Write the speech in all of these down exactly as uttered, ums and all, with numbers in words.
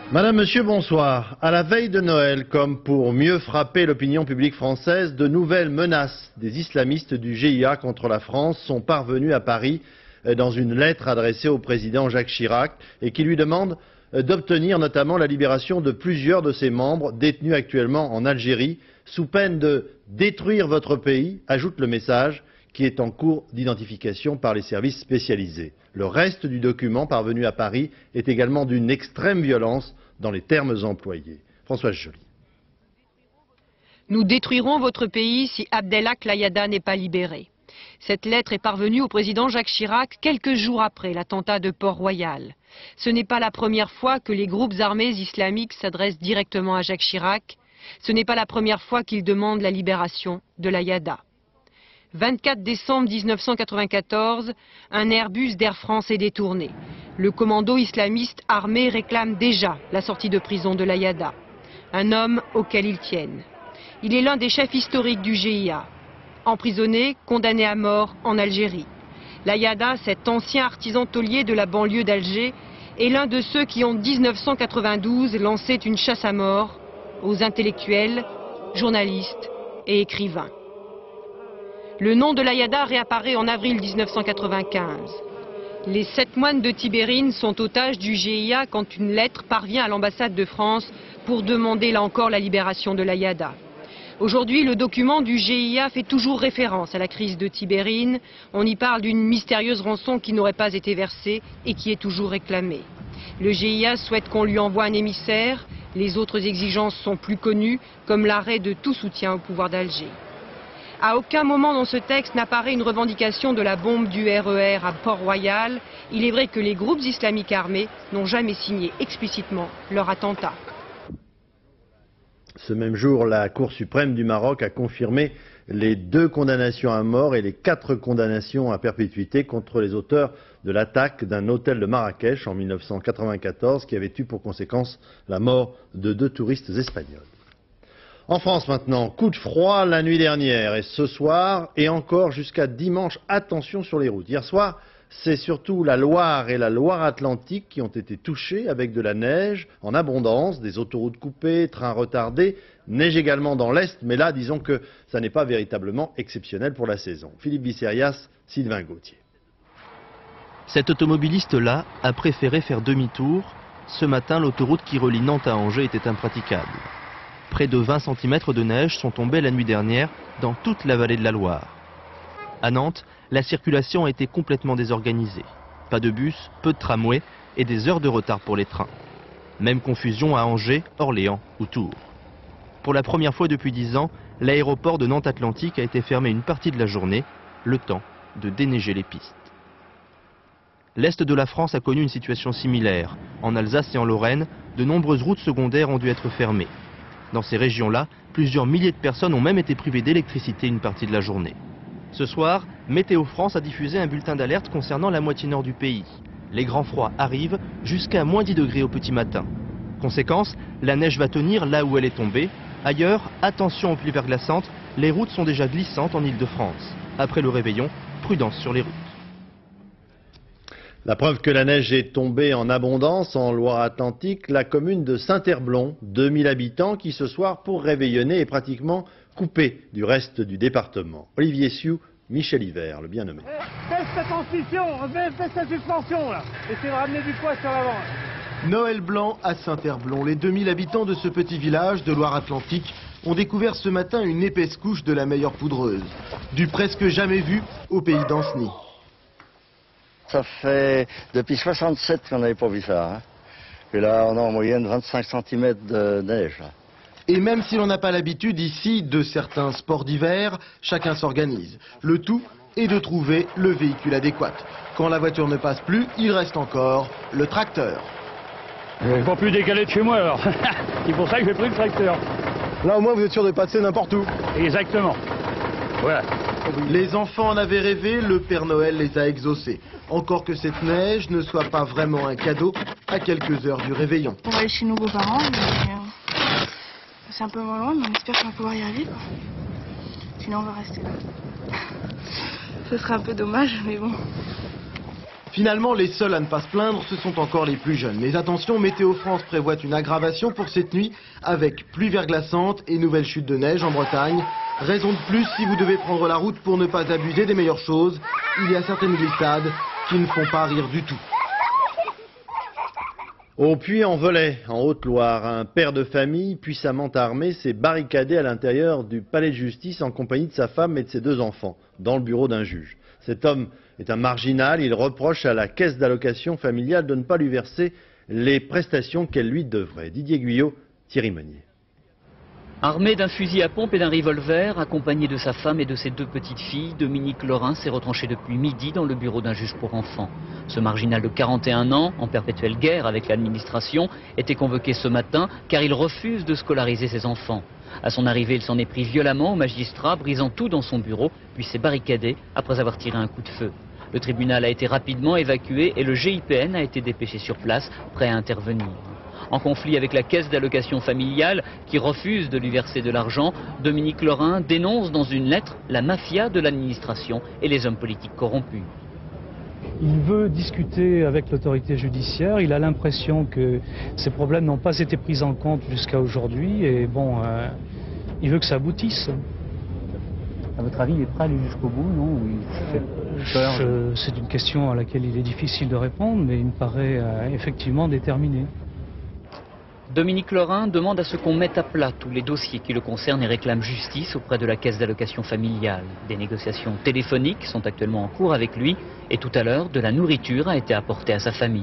Madame, Monsieur, bonsoir. À la veille de Noël, comme pour mieux frapper l'opinion publique française, de nouvelles menaces des islamistes du G I A contre la France sont parvenues à Paris dans une lettre adressée au président Jacques Chirac et qui lui demande d'obtenir notamment la libération de plusieurs de ses membres détenus actuellement en Algérie sous peine de détruire votre pays, ajoute le message, qui est en cours d'identification par les services spécialisés. Le reste du document parvenu à Paris est également d'une extrême violence dans les termes employés. Françoise Joly. Nous détruirons votre pays si Abdelhak Layada n'est pas libéré. Cette lettre est parvenue au président Jacques Chirac quelques jours après l'attentat de Port-Royal. Ce n'est pas la première fois que les groupes armés islamiques s'adressent directement à Jacques Chirac. Ce n'est pas la première fois qu'ils demandent la libération de Layada. vingt-quatre décembre mille neuf cent quatre-vingt-quatorze, un Airbus d'Air France est détourné. Le commando islamiste armé réclame déjà la sortie de prison de Layada, un homme auquel ils tiennent. Il est l'un des chefs historiques du G I A, emprisonné, condamné à mort en Algérie. Layada, cet ancien artisan tôlier de la banlieue d'Alger, est l'un de ceux qui, en mille neuf cent quatre-vingt-douze, lançaient une chasse à mort aux intellectuels, journalistes et écrivains. Le nom de Layada réapparaît en avril mille neuf cent quatre-vingt-quinze. Les sept moines de Tibérine sont otages du G I A quand une lettre parvient à l'ambassade de France pour demander là encore la libération de Layada. Aujourd'hui, le document du G I A fait toujours référence à la crise de Tibérine. On y parle d'une mystérieuse rançon qui n'aurait pas été versée et qui est toujours réclamée. Le G I A souhaite qu'on lui envoie un émissaire. Les autres exigences sont plus connues, comme l'arrêt de tout soutien au pouvoir d'Alger. À aucun moment dans ce texte n'apparaît une revendication de la bombe du R E R à Port-Royal. Il est vrai que les groupes islamiques armés n'ont jamais signé explicitement leur attentat. Ce même jour, la Cour suprême du Maroc a confirmé les deux condamnations à mort et les quatre condamnations à perpétuité contre les auteurs de l'attaque d'un hôtel de Marrakech en mille neuf cent quatre-vingt-quatorze qui avait eu pour conséquence la mort de deux touristes espagnols. En France maintenant, coup de froid la nuit dernière et ce soir et encore jusqu'à dimanche, attention sur les routes. Hier soir, c'est surtout la Loire et la Loire-Atlantique qui ont été touchées avec de la neige en abondance, des autoroutes coupées, trains retardés, neige également dans l'Est, mais là disons que ça n'est pas véritablement exceptionnel pour la saison. Philippe Bisserias, Sylvain Gauthier. Cet automobiliste-là a préféré faire demi-tour. Ce matin, l'autoroute qui relie Nantes à Angers était impraticable. Près de vingt centimètres de neige sont tombés la nuit dernière dans toute la vallée de la Loire. À Nantes, la circulation a été complètement désorganisée. Pas de bus, peu de tramways et des heures de retard pour les trains. Même confusion à Angers, Orléans ou Tours. Pour la première fois depuis dix ans, l'aéroport de Nantes-Atlantique a été fermé une partie de la journée, le temps de déneiger les pistes. L'Est de la France a connu une situation similaire. En Alsace et en Lorraine, de nombreuses routes secondaires ont dû être fermées. Dans ces régions-là, plusieurs milliers de personnes ont même été privées d'électricité une partie de la journée. Ce soir, Météo France a diffusé un bulletin d'alerte concernant la moitié nord du pays. Les grands froids arrivent jusqu'à moins dix degrés au petit matin. Conséquence, la neige va tenir là où elle est tombée. Ailleurs, attention aux pluies verglaçantes, les routes sont déjà glissantes en Île-de-France. Après le réveillon, prudence sur les routes. La preuve que la neige est tombée en abondance en Loire-Atlantique, la commune de Saint-Herblon, deux mille habitants qui ce soir, pour réveillonner, est pratiquement coupée du reste du département. Olivier Sioux, Michel Hiver, le bien nommé. Baisse ta transmission, baisse ta suspension là, essayez de ramener du poids sur l'avant. Noël blanc à Saint-Herblon. Les deux mille habitants de ce petit village de Loire-Atlantique ont découvert ce matin une épaisse couche de la meilleure poudreuse. Du presque jamais vu au pays d'Ancenis. Ça fait depuis soixante-sept qu'on n'avait pas vu ça. Hein. Et là, on a en moyenne vingt-cinq centimètres de neige. Là. Et même si l'on n'a pas l'habitude ici de certains sports d'hiver, chacun s'organise. Le tout est de trouver le véhicule adéquat. Quand la voiture ne passe plus, il reste encore le tracteur. Je ne vais pas plus décaler de chez moi alors. C'est pour ça que j'ai pris le tracteur. Là au moins vous êtes sûr de passer n'importe où. Exactement. Voilà. Les enfants en avaient rêvé, le Père Noël les a exaucés. Encore que cette neige ne soit pas vraiment un cadeau à quelques heures du réveillon. On va aller chez nos beaux-parents, mais euh, c'est un peu moins loin, mais on espère qu'on va pouvoir y arriver, quoi. Sinon on va rester là. Ce serait un peu dommage, mais bon. Finalement, les seuls à ne pas se plaindre, ce sont encore les plus jeunes. Mais attention, Météo France prévoit une aggravation pour cette nuit avec pluie verglaçante et nouvelle chute de neige en Bretagne. Raison de plus si vous devez prendre la route pour ne pas abuser des meilleures choses. Il y a certaines glissades qui ne font pas rire du tout. Au Puy-en-Velay, en Haute-Loire, un père de famille puissamment armé s'est barricadé à l'intérieur du palais de justice en compagnie de sa femme et de ses deux enfants, dans le bureau d'un juge. Cet homme est un marginal, il reproche à la caisse d'allocation familiale de ne pas lui verser les prestations qu'elle lui devrait. Didier Guyot, Thierry Meunier. Armé d'un fusil à pompe et d'un revolver, accompagné de sa femme et de ses deux petites filles, Dominique Lorin s'est retranché depuis midi dans le bureau d'un juge pour enfants. Ce marginal de quarante et un ans, en perpétuelle guerre avec l'administration, était convoqué ce matin car il refuse de scolariser ses enfants. À son arrivée, il s'en est pris violemment au magistrat, brisant tout dans son bureau, puis s'est barricadé après avoir tiré un coup de feu. Le tribunal a été rapidement évacué et le G I P N a été dépêché sur place, prêt à intervenir. En conflit avec la caisse d'allocation familiale qui refuse de lui verser de l'argent, Dominique Lorin dénonce dans une lettre la mafia de l'administration et les hommes politiques corrompus. Il veut discuter avec l'autorité judiciaire, il a l'impression que ces problèmes n'ont pas été pris en compte jusqu'à aujourd'hui et bon, euh, il veut que ça aboutisse. À votre avis, il est prêt à aller jusqu'au bout, non? Je... C'est une question à laquelle il est difficile de répondre, mais il me paraît euh, effectivement déterminé. Dominique Lorin demande à ce qu'on mette à plat tous les dossiers qui le concernent et réclame justice auprès de la caisse d'allocation familiale. Des négociations téléphoniques sont actuellement en cours avec lui et tout à l'heure, de la nourriture a été apportée à sa famille.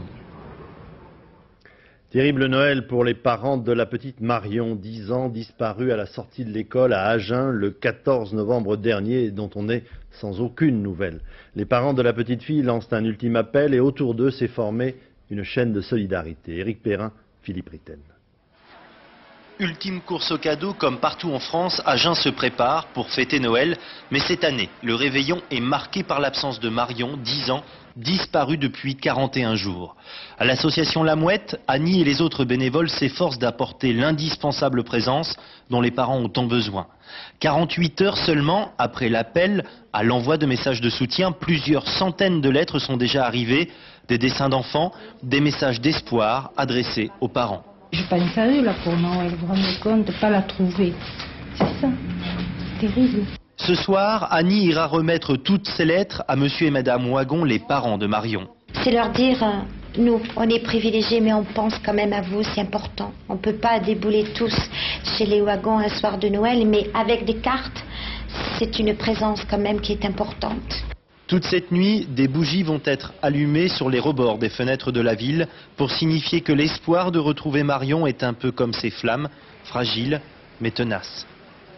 Terrible Noël pour les parents de la petite Marion, dix ans, disparue à la sortie de l'école à Agen le quatorze novembre dernier et dont on n'est sans aucune nouvelle. Les parents de la petite fille lancent un ultime appel et autour d'eux s'est formée une chaîne de solidarité. Éric Perrin, Philippe Ritten. Ultime course au cadeau, comme partout en France, Agen se prépare pour fêter Noël. Mais cette année, le réveillon est marqué par l'absence de Marion, dix ans, disparue depuis quarante et un jours. À l'association La Mouette, Annie et les autres bénévoles s'efforcent d'apporter l'indispensable présence dont les parents ont tant besoin. quarante-huit heures seulement après l'appel à l'envoi de messages de soutien, plusieurs centaines de lettres sont déjà arrivées, des dessins d'enfants, des messages d'espoir adressés aux parents. J'ai pas une sérieux là pour Noël, vous vous rendez compte de pas la trouver. C'est ça, c'est terrible. Ce soir, Annie ira remettre toutes ces lettres à monsieur et madame Wagon, les parents de Marion. C'est leur dire, euh, nous, on est privilégiés, mais on pense quand même à vous, c'est important. On ne peut pas débouler tous chez les Wagons un soir de Noël, mais avec des cartes, c'est une présence quand même qui est importante. Toute cette nuit, des bougies vont être allumées sur les rebords des fenêtres de la ville pour signifier que l'espoir de retrouver Marion est un peu comme ces flammes, fragiles mais tenaces.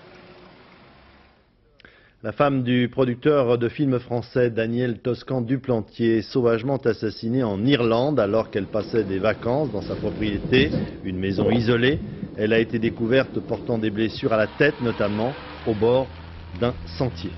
La femme du producteur de films français Daniel Toscan Duplantier, sauvagement assassinée en Irlande alors qu'elle passait des vacances dans sa propriété, une maison isolée. Elle a été découverte portant des blessures à la tête notamment au bord d'un sentier.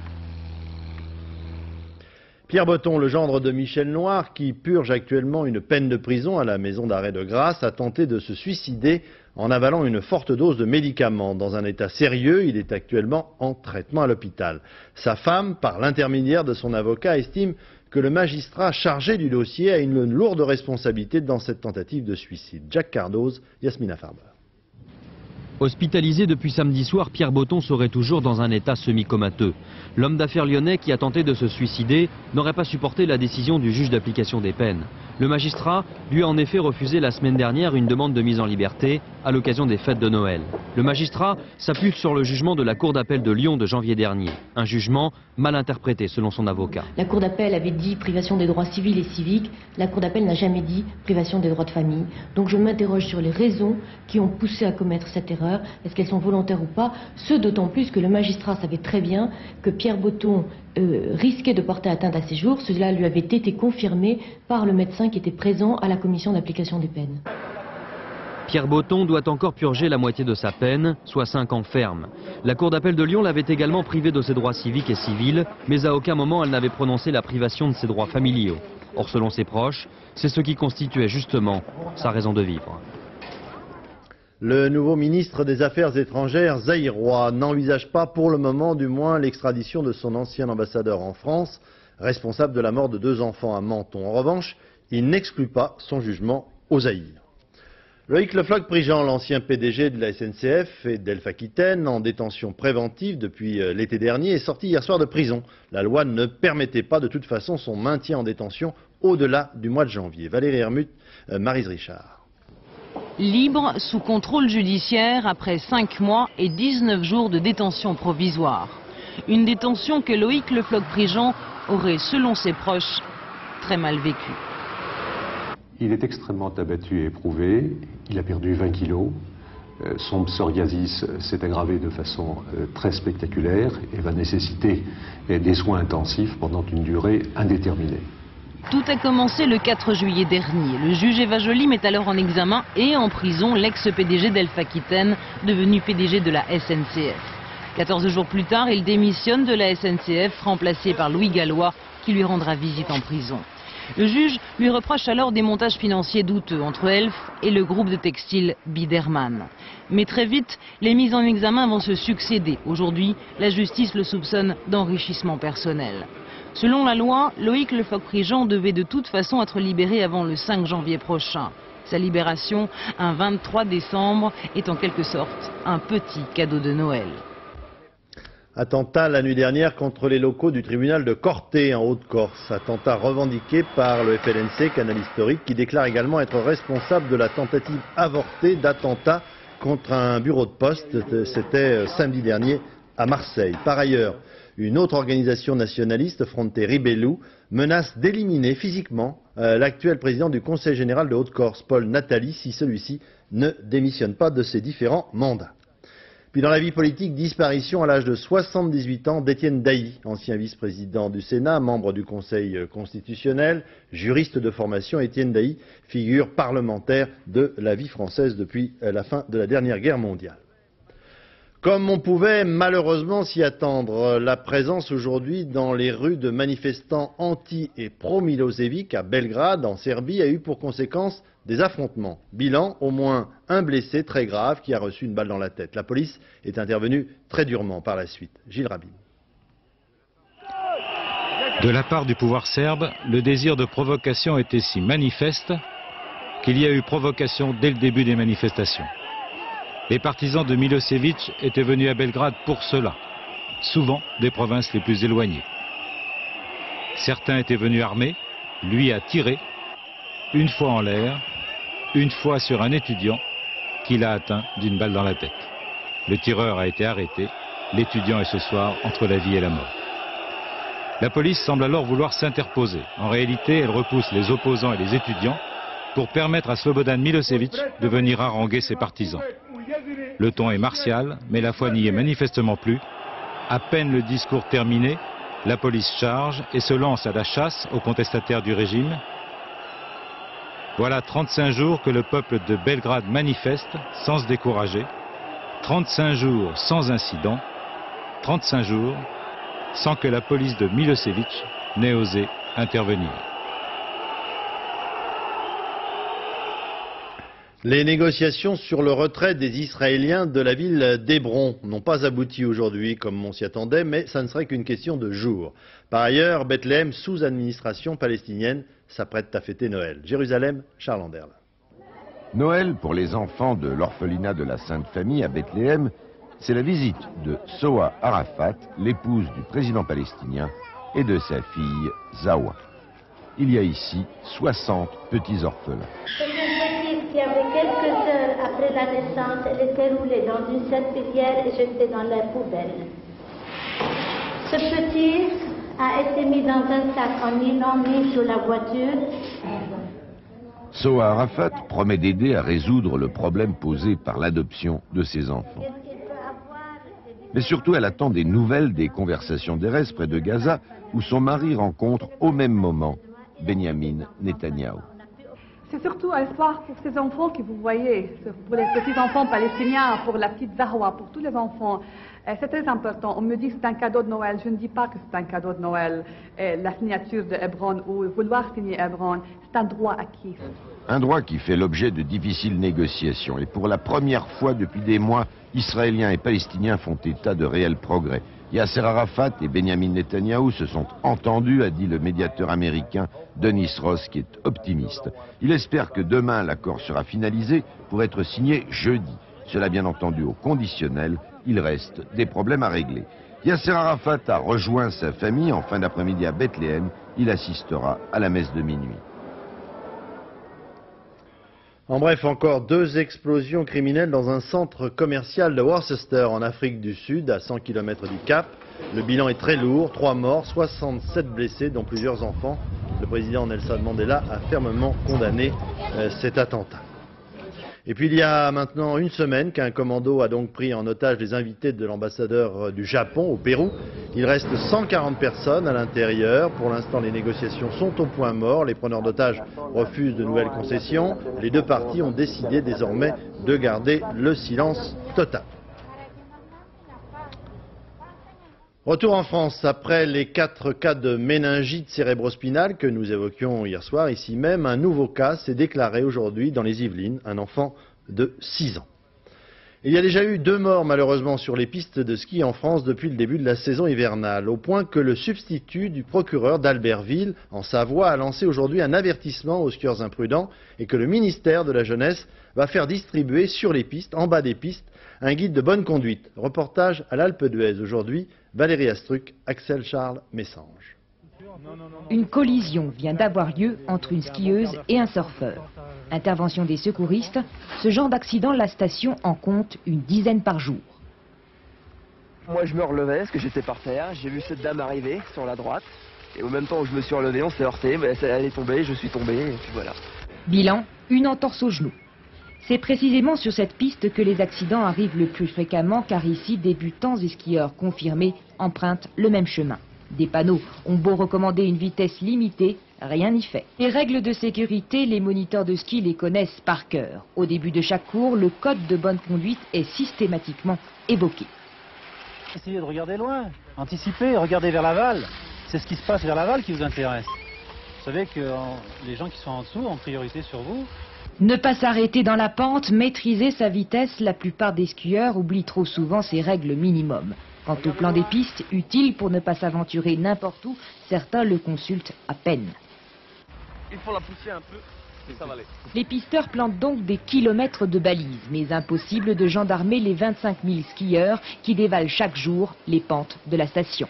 Pierre Botton, le gendre de Michel Noir, qui purge actuellement une peine de prison à la maison d'arrêt de Grasse, a tenté de se suicider en avalant une forte dose de médicaments. Dans un état sérieux, il est actuellement en traitement à l'hôpital. Sa femme, par l'intermédiaire de son avocat, estime que le magistrat chargé du dossier a une lourde responsabilité dans cette tentative de suicide. Jacques Cardoz, Yasmina Farber. Hospitalisé depuis samedi soir, Pierre Botton serait toujours dans un état semi-comateux. L'homme d'affaires lyonnais qui a tenté de se suicider n'aurait pas supporté la décision du juge d'application des peines. Le magistrat lui a en effet refusé la semaine dernière une demande de mise en liberté à l'occasion des fêtes de Noël. Le magistrat s'appuie sur le jugement de la Cour d'appel de Lyon de janvier dernier. Un jugement mal interprété selon son avocat. La Cour d'appel avait dit privation des droits civils et civiques. La Cour d'appel n'a jamais dit privation des droits de famille. Donc je m'interroge sur les raisons qui ont poussé à commettre cette erreur. Est-ce qu'elles sont volontaires ou pas? Ce d'autant plus que le magistrat savait très bien que Pierre Botton euh, risquait de porter atteinte à ses jours. Cela lui avait été confirmé par le médecin qui était présent à la commission d'application des peines. Pierre Botton doit encore purger la moitié de sa peine, soit cinq ans ferme. La Cour d'appel de Lyon l'avait également privé de ses droits civiques et civils, mais à aucun moment elle n'avait prononcé la privation de ses droits familiaux. Or, selon ses proches, c'est ce qui constituait justement sa raison de vivre. Le nouveau ministre des Affaires étrangères, zaïrois, n'envisage pas pour le moment du moins l'extradition de son ancien ambassadeur en France, responsable de la mort de deux enfants à Menton. En revanche, il n'exclut pas son jugement aux Zaïre. Loïc Le Floch-Prigent, l'ancien P D G de la S N C F et d'Elf Aquitaine, en détention préventive depuis l'été dernier, est sorti hier soir de prison. La loi ne permettait pas de toute façon son maintien en détention au-delà du mois de janvier. Valérie Hermut, euh, Maryse Richard. Libre, sous contrôle judiciaire, après cinq mois et dix-neuf jours de détention provisoire. Une détention que Loïc Le Floch-Prigent aurait, selon ses proches, très mal vécue. Il est extrêmement abattu et éprouvé, il a perdu vingt kilos, euh, son psoriasis s'est aggravé de façon euh, très spectaculaire et va nécessiter euh, des soins intensifs pendant une durée indéterminée. Tout a commencé le quatre juillet dernier. Le juge Eva Joly met alors en examen et en prison l'ex-P D G d'Elf Aquitaine, devenu P D G de la S N C F. quatorze jours plus tard, il démissionne de la S N C F, remplacé par Louis Gallois, qui lui rendra visite en prison. Le juge lui reproche alors des montages financiers douteux entre Elf et le groupe de textile Biderman. Mais très vite, les mises en examen vont se succéder. Aujourd'hui, la justice le soupçonne d'enrichissement personnel. Selon la loi, Loïc Le Floch-Prigent devait de toute façon être libéré avant le cinq janvier prochain. Sa libération, un vingt-trois décembre, est en quelque sorte un petit cadeau de Noël. Attentat la nuit dernière contre les locaux du tribunal de Corté en Haute-Corse. Attentat revendiqué par le F L N C, canal historique, qui déclare également être responsable de la tentative avortée d'attentat contre un bureau de poste. C'était samedi dernier à Marseille. Par ailleurs, une autre organisation nationaliste, Fronte Ribellu, menace d'éliminer physiquement euh, l'actuel président du Conseil général de Haute-Corse, Paul Natali, si celui-ci ne démissionne pas de ses différents mandats. Puis dans la vie politique, disparition à l'âge de soixante-dix-huit ans d'Étienne Dailly, ancien vice-président du Sénat, membre du Conseil constitutionnel, juriste de formation. Étienne Dailly, figure parlementaire de la vie française depuis la fin de la dernière guerre mondiale. Comme on pouvait malheureusement s'y attendre, la présence aujourd'hui dans les rues de manifestants anti- et pro-Milosevic à Belgrade, en Serbie, a eu pour conséquence des affrontements. Bilan, au moins un blessé très grave qui a reçu une balle dans la tête. La police est intervenue très durement par la suite. Gilles Rabin. De la part du pouvoir serbe, le désir de provocation était si manifeste qu'il y a eu provocation dès le début des manifestations. Les partisans de Milosevic étaient venus à Belgrade pour cela, souvent des provinces les plus éloignées. Certains étaient venus armés, lui a tiré, une fois en l'air, une fois sur un étudiant qu'il a atteint d'une balle dans la tête. Le tireur a été arrêté, l'étudiant est ce soir entre la vie et la mort. La police semble alors vouloir s'interposer. En réalité, elle repousse les opposants et les étudiants pour permettre à Slobodan Milosevic de venir haranguer ses partisans. Le ton est martial, mais la foi n'y est manifestement plus. À peine le discours terminé, la police charge et se lance à la chasse aux contestataires du régime. Voilà trente-cinq jours que le peuple de Belgrade manifeste sans se décourager. trente-cinq jours sans incident. trente-cinq jours sans que la police de Milosevic n'ait osé intervenir. Les négociations sur le retrait des Israéliens de la ville d'Hébron n'ont pas abouti aujourd'hui comme on s'y attendait, mais ça ne serait qu'une question de jours. Par ailleurs, Bethléem, sous administration palestinienne, s'apprête à fêter Noël. Jérusalem, Charles Anderle. Noël pour les enfants de l'orphelinat de la Sainte Famille à Bethléem, c'est la visite de Soha Arafat, l'épouse du président palestinien, et de sa fille Zawa. Il y a ici soixante petits orphelins. Qui avait quelques heures après la naissance, elle était roulée dans une serpillière et jetée dans la poubelle. Ce petit a été mis dans un sac en nylon mis sur la voiture. Soha Arafat promet d'aider à résoudre le problème posé par l'adoption de ses enfants. Mais surtout, elle attend des nouvelles des conversations d'Erez près de Gaza, où son mari rencontre au même moment Benjamin Netanyahou. C'est surtout un soir pour ces enfants que vous voyez, pour les petits enfants palestiniens, pour la petite Zahwa, pour tous les enfants. C'est très important. On me dit que c'est un cadeau de Noël. Je ne dis pas que c'est un cadeau de Noël. La signature de Hébron ou vouloir signer Hébron, c'est un droit acquis. Un droit qui fait l'objet de difficiles négociations. Et pour la première fois depuis des mois, Israéliens et Palestiniens font état de réels progrès. Yasser Arafat et Benjamin Netanyahou se sont entendus, a dit le médiateur américain Denis Ross, qui est optimiste. Il espère que demain l'accord sera finalisé pour être signé jeudi. Cela bien entendu au conditionnel, il reste des problèmes à régler. Yasser Arafat a rejoint sa famille en fin d'après-midi à Bethléem. Il assistera à la messe de minuit. En bref, encore deux explosions criminelles dans un centre commercial de Worcester, en Afrique du Sud, à cent kilomètres du Cap. Le bilan est très lourd, trois morts, soixante-sept blessés, dont plusieurs enfants. Le président Nelson Mandela a fermement condamné euh, cet attentat. Et puis il y a maintenant une semaine qu'un commando a donc pris en otage les invités de l'ambassadeur du Japon au Pérou. Il reste cent quarante personnes à l'intérieur. Pour l'instant, les négociations sont au point mort. Les preneurs d'otages refusent de nouvelles concessions. Les deux parties ont décidé désormais de garder le silence total. Retour en France, après les quatre cas de méningite cérébrospinale que nous évoquions hier soir, ici même, un nouveau cas s'est déclaré aujourd'hui dans les Yvelines, un enfant de six ans. Il y a déjà eu deux morts malheureusement sur les pistes de ski en France depuis le début de la saison hivernale, au point que le substitut du procureur d'Albertville, en Savoie, a lancé aujourd'hui un avertissement aux skieurs imprudents et que le ministère de la Jeunesse va faire distribuer sur les pistes, en bas des pistes, un guide de bonne conduite. Reportage à l'Alpe d'Huez aujourd'hui, Valérie Astruc, Axel Charles Messange. Une collision vient d'avoir lieu entre une skieuse et un surfeur. Intervention des secouristes, ce genre d'accident, la station en compte une dizaine par jour. Moi je me relevais parce que j'étais par terre, j'ai vu cette dame arriver sur la droite et au même temps où je me suis relevé, on s'est heurté, mais elle est tombée, je suis tombé et puis voilà. Bilan, une entorse au genou. C'est précisément sur cette piste que les accidents arrivent le plus fréquemment car ici, débutants et skieurs confirmés empruntent le même chemin. Des panneaux ont beau recommander une vitesse limitée, rien n'y fait. Les règles de sécurité, les moniteurs de ski les connaissent par cœur. Au début de chaque cours, le code de bonne conduite est systématiquement évoqué. Essayez de regarder loin, anticiper, regarder vers l'aval. C'est ce qui se passe vers l'aval qui vous intéresse. Vous savez que euh, les gens qui sont en dessous ont priorité sur vous. Ne pas s'arrêter dans la pente, maîtriser sa vitesse, la plupart des skieurs oublient trop souvent ces règles minimum. Quant au plan des pistes, utile pour ne pas s'aventurer n'importe où, certains le consultent à peine. Il faut la pousser un peu, et ça va aller. Les pisteurs plantent donc des kilomètres de balises, mais impossible de gendarmer les vingt-cinq mille skieurs qui dévalent chaque jour les pentes de la station.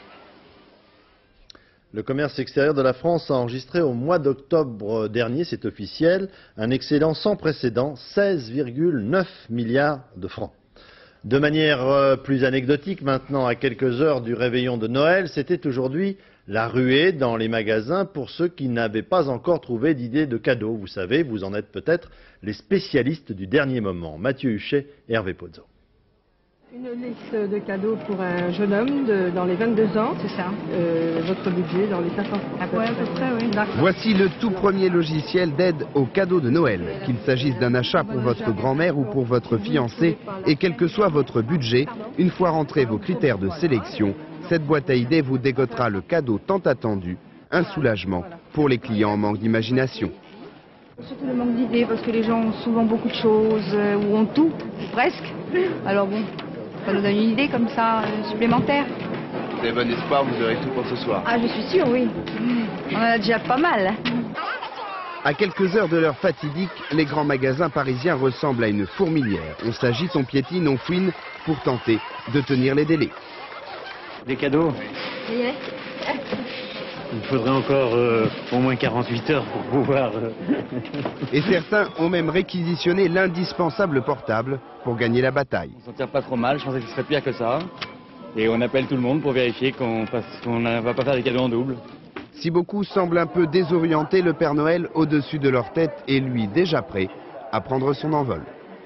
Le commerce extérieur de la France a enregistré au mois d'octobre dernier, c'est officiel, un excédent sans précédent, seize virgule neuf milliards de francs. De manière euh, plus anecdotique maintenant, à quelques heures du réveillon de Noël, c'était aujourd'hui la ruée dans les magasins pour ceux qui n'avaient pas encore trouvé d'idée de cadeau. Vous savez, vous en êtes peut-être les spécialistes du dernier moment. Mathieu Huchet et Hervé Pozzo. Une liste de cadeaux pour un jeune homme de, dans les vingt-deux ans, c'est ça. Euh, votre budget dans les cinq cents francs. Ouais, à peu près, oui. Voici le tout premier logiciel d'aide aux cadeaux de Noël. Qu'il s'agisse d'un achat pour votre grand-mère ou pour votre fiancé, et quel que soit votre budget, une fois rentrés vos critères de sélection, cette boîte à idées vous dégotera le cadeau tant attendu, un soulagement pour les clients en manque d'imagination. Surtout le manque d'idées, parce que les gens ont souvent beaucoup de choses, euh, ou ont tout, ou presque. Alors bon, ça nous donne une idée comme ça, euh, supplémentaire. Vous avez bon espoir, vous aurez tout pour ce soir. Ah, je suis sûre, oui. On en a déjà pas mal. À quelques heures de l'heure fatidique, les grands magasins parisiens ressemblent à une fourmilière. On s'agite, on piétine, on fouine pour tenter de tenir les délais. Des cadeaux. Yes. Il faudrait encore euh, au moins quarante-huit heures pour pouvoir... Euh... Et certains ont même réquisitionné l'indispensable portable pour gagner la bataille. On s'en tire pas trop mal, je pensais que ce serait pire que ça. Et on appelle tout le monde pour vérifier qu'on ne va pas faire des cadeaux en double. Si beaucoup semblent un peu désorientés, le Père Noël au-dessus de leur tête est lui déjà prêt à prendre son envol.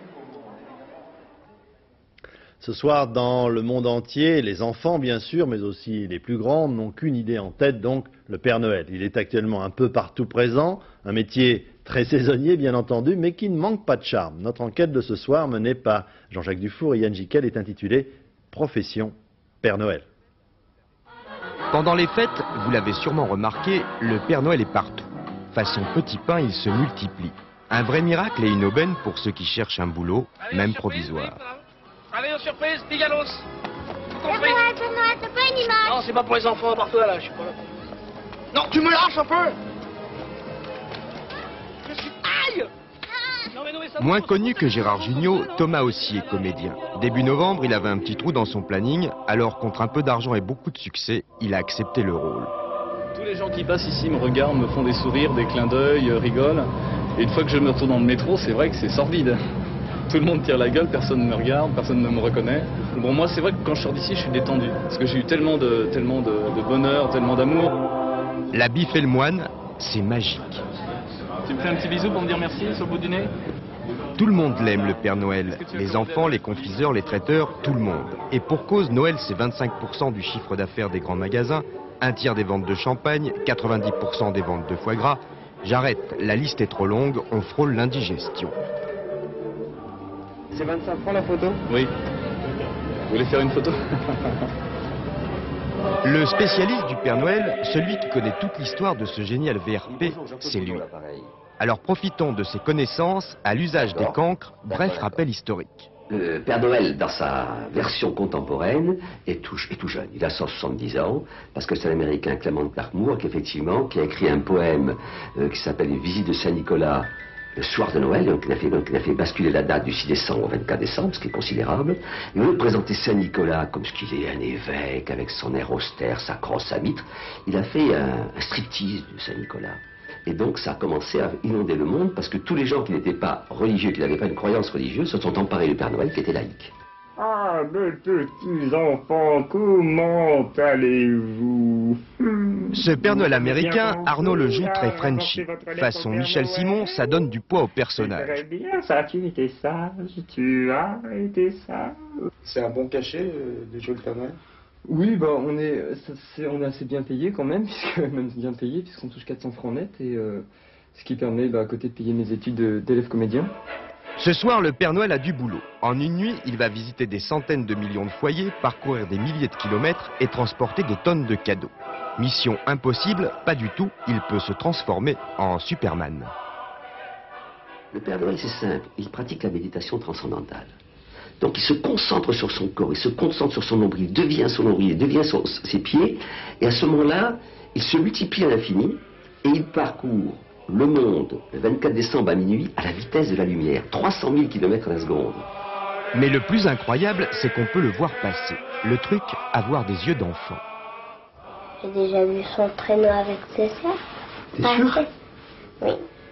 Ce soir, dans le monde entier, les enfants, bien sûr, mais aussi les plus grands, n'ont qu'une idée en tête, donc le Père Noël. Il est actuellement un peu partout présent, un métier très saisonnier, bien entendu, mais qui ne manque pas de charme. Notre enquête de ce soir, menée par Jean-Jacques Dufour et Yann Jiquel, est intitulée « Profession Père Noël ». Pendant les fêtes, vous l'avez sûrement remarqué, le Père Noël est partout. Façon petit pain, il se multiplie. Un vrai miracle et une aubaine pour ceux qui cherchent un boulot, même provisoire. Allez, aux surprises, Pigalos. Non, c'est pas pour les enfants, à part toi, là, je suis pas là. Non, tu me lâches un peu. Je suis... Aïe. Non, mais non, mais ça... Moins connu que Gérard Jugnot, Thomas aussi est comédien. Début novembre, il avait un petit trou dans son planning, alors contre un peu d'argent et beaucoup de succès, il a accepté le rôle. Tous les gens qui passent ici me regardent, me font des sourires, des clins d'œil, rigolent. Et une fois que je me retourne dans le métro, c'est vrai que c'est sordide. Tout le monde tire la gueule, personne ne me regarde, personne ne me reconnaît. Bon, moi, c'est vrai que quand je sors d'ici, je suis détendu. Parce que j'ai eu tellement de, tellement de, de bonheur, tellement d'amour. La biffe et le moine, c'est magique. Tu me fais un petit bisou pour me dire merci sur le bout du nez? Tout le monde l'aime, le Père Noël. Les enfants, les confiseurs, les traiteurs, tout le monde. Et pour cause, Noël, c'est vingt-cinq pour cent du chiffre d'affaires des grands magasins, un tiers des ventes de champagne, quatre-vingt-dix pour cent des ventes de foie gras. J'arrête, la liste est trop longue, on frôle l'indigestion. C'est vingt-cinq francs la photo? Oui. Vous voulez faire une photo? Le spécialiste du Père Noël, celui qui connaît toute l'histoire de ce génial V R P, c'est lui. Alors profitons de ses connaissances à l'usage des cancres, bref rappel historique. Le Père Noël, dans sa version contemporaine, est tout, est tout jeune. Il a cent soixante-dix ans, parce que c'est l'Américain Clement Clark Moore qui, effectivement, qui a écrit un poème euh, qui s'appelle « Une visite de Saint-Nicolas » le soir de Noël, donc il a, fait, donc il a fait basculer la date du six décembre au vingt-quatre décembre, ce qui est considérable. Et au lieu de présenter Saint-Nicolas comme ce qu'il est, un évêque, avec son air austère, sa crosse, sa mitre, il a fait un, un striptease de Saint-Nicolas. Et donc ça a commencé à inonder le monde, parce que tous les gens qui n'étaient pas religieux, qui n'avaient pas une croyance religieuse, se sont emparés du Père Noël qui était laïque. Ah, mes petits enfants, comment allez-vous? Ce Père Noël américain, Arnaud le joue très Frenchy. Façon Michel Simon, ça donne du poids au personnage. Très bien, ça, tu étais sage, tu as été sage. C'est un bon cachet euh, de jouer le Père Noël? Oui, bah on est, ça, est, on est assez bien payé quand même, puisque même bien payé, puisqu'on touche quatre cents francs net, et euh, ce qui permet, bah, à côté de payer mes études d'élève comédien. Ce soir, le Père Noël a du boulot. En une nuit, il va visiter des centaines de millions de foyers, parcourir des milliers de kilomètres et transporter des tonnes de cadeaux. Mission impossible, pas du tout, il peut se transformer en Superman. Le Père Noël, c'est simple, il pratique la méditation transcendantale. Donc il se concentre sur son corps, il se concentre sur son nombril, il devient son nombril, il devient son, ses pieds, et à ce moment-là, il se multiplie à l'infini, et il parcourt le monde, le vingt-quatre décembre à minuit, à la vitesse de la lumière, trois cent mille kilomètres à la seconde. Mais le plus incroyable, c'est qu'on peut le voir passer. Le truc, avoir des yeux d'enfant. J'ai déjà vu son prénom avec ses sœurs. T'es sûr? Oui.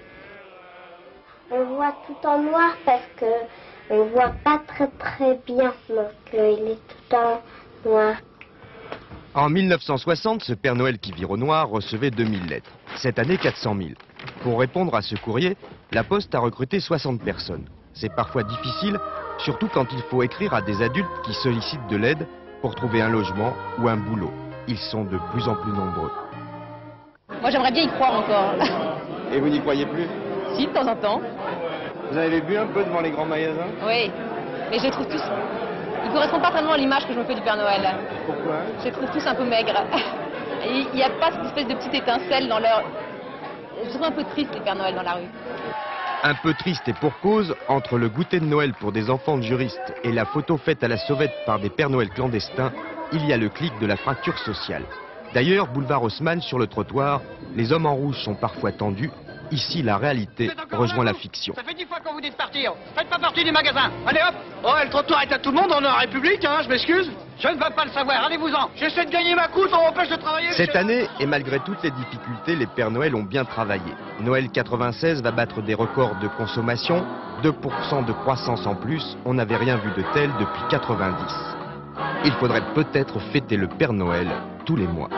On voit tout en noir parce que on voit pas très très bien, donc euh, il est tout en noir. En mille neuf cent soixante, ce Père Noël qui vire au noir recevait deux mille lettres. Cette année, quatre cent mille. Pour répondre à ce courrier, la Poste a recruté soixante personnes. C'est parfois difficile, surtout quand il faut écrire à des adultes qui sollicitent de l'aide pour trouver un logement ou un boulot. Ils sont de plus en plus nombreux. Moi, j'aimerais bien y croire encore. Et vous n'y croyez plus? Si, de temps en temps. Vous avez vu un peu devant les grands magasins? Oui, mais je les trouve tous... Ils ne correspondent pas tellement à l'image que je me fais du Père Noël. Pourquoi? Je les trouve tous un peu maigres. Il n'y a pas cette espèce de petite étincelle dans leur... Je trouve un peu triste les Pères Noël dans la rue. Un peu triste et pour cause, entre le goûter de Noël pour des enfants de juristes et la photo faite à la sauvette par des Pères Noël clandestins, il y a le clic de la fracture sociale. D'ailleurs, boulevard Haussmann, sur le trottoir, les hommes en rouge sont parfois tendus. Ici, la réalité rejoint la fiction. Ça fait dix fois qu'on vous dit de partir. Faites pas partie du magasin. Allez hop. Oh, le trottoir est à tout le monde, on est en République, hein, je m'excuse. Je ne veux pas le savoir, allez-vous-en. J'essaie de gagner ma croûte, on m'empêche de travailler. Cette année, et malgré toutes les difficultés, les Pères Noël ont bien travaillé. Noël quatre-vingt-seize va battre des records de consommation, deux pour cent de croissance en plus, on n'avait rien vu de tel depuis quatre-vingt-dix. Il faudrait peut-être fêter le Père Noël tous les mois.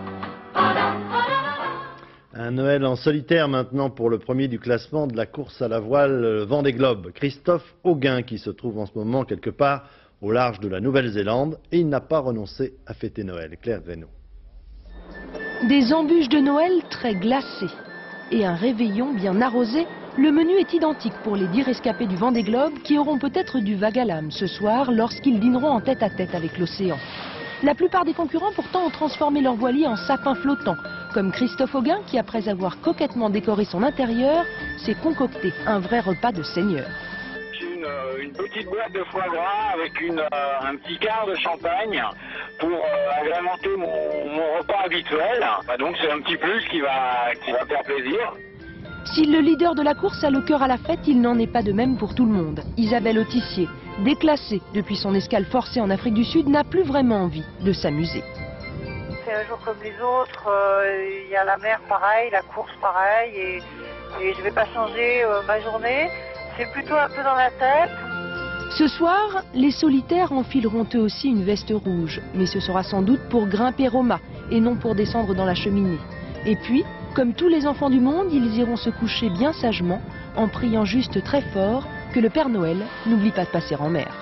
Un Noël en solitaire maintenant pour le premier du classement de la course à la voile Vendée Globe. Christophe Auguin qui se trouve en ce moment quelque part au large de la Nouvelle-Zélande et il n'a pas renoncé à fêter Noël. Claire Grénaud. Des embûches de Noël très glacées et un réveillon bien arrosé. Le menu est identique pour les dix rescapés du Vendée Globe qui auront peut-être du vague à l'âme ce soir lorsqu'ils dîneront en tête à tête avec l'océan. La plupart des concurrents pourtant ont transformé leur voilier en sapin flottant. Comme Christophe Auguin qui, après avoir coquettement décoré son intérieur, s'est concocté un vrai repas de seigneur. Une, une petite boîte de foie gras avec une, euh, un petit quart de champagne pour euh, agrémenter mon, mon repas habituel. Bah donc c'est un petit plus qui va, qui va faire plaisir. Si le leader de la course a le cœur à la fête, il n'en est pas de même pour tout le monde. Isabelle Autissier, déclassée depuis son escale forcée en Afrique du Sud, n'a plus vraiment envie de s'amuser. C'est un jour comme les autres, il euh, y a la mer pareil, la course pareil, et, et je ne vais pas changer euh, ma journée. C'est plutôt un peu dans la tête. Ce soir, les solitaires enfileront eux aussi une veste rouge, mais ce sera sans doute pour grimper au mât et non pour descendre dans la cheminée. Et puis, comme tous les enfants du monde, ils iront se coucher bien sagement en priant juste très fort que le Père Noël n'oublie pas de passer en mer.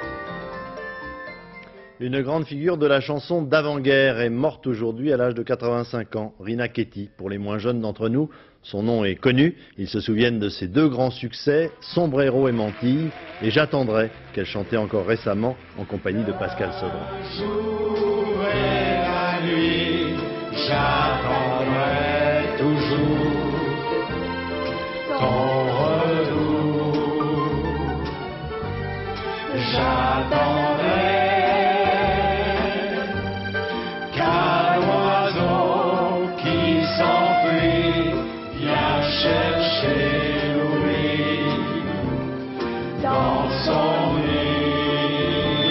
Une grande figure de la chanson d'avant-guerre est morte aujourd'hui à l'âge de quatre-vingt-cinq ans, Rina Ketty. Pour les moins jeunes d'entre nous, son nom est connu. Ils se souviennent de ses deux grands succès, Sombrero et Mantille, et J'attendrai, qu'elle chantait encore récemment en compagnie de Pascal Sevran. Jour et la nuit, j'attendrai toujours ton retour. J'attendrai qu'un oiseau qui s'enfuit vient chercher l'oubli dans son nid.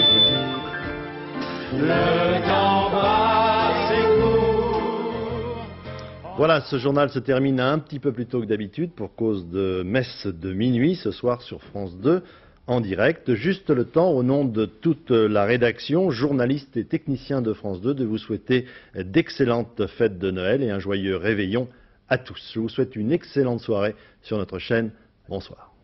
Le temps passe et court. Voilà, ce journal se termine un petit peu plus tôt que d'habitude pour cause de messe de minuit ce soir sur France deux. En direct, juste le temps, au nom de toute la rédaction, journalistes et techniciens de France deux, de vous souhaiter d'excellentes fêtes de Noël et un joyeux réveillon à tous. Je vous souhaite une excellente soirée sur notre chaîne. Bonsoir.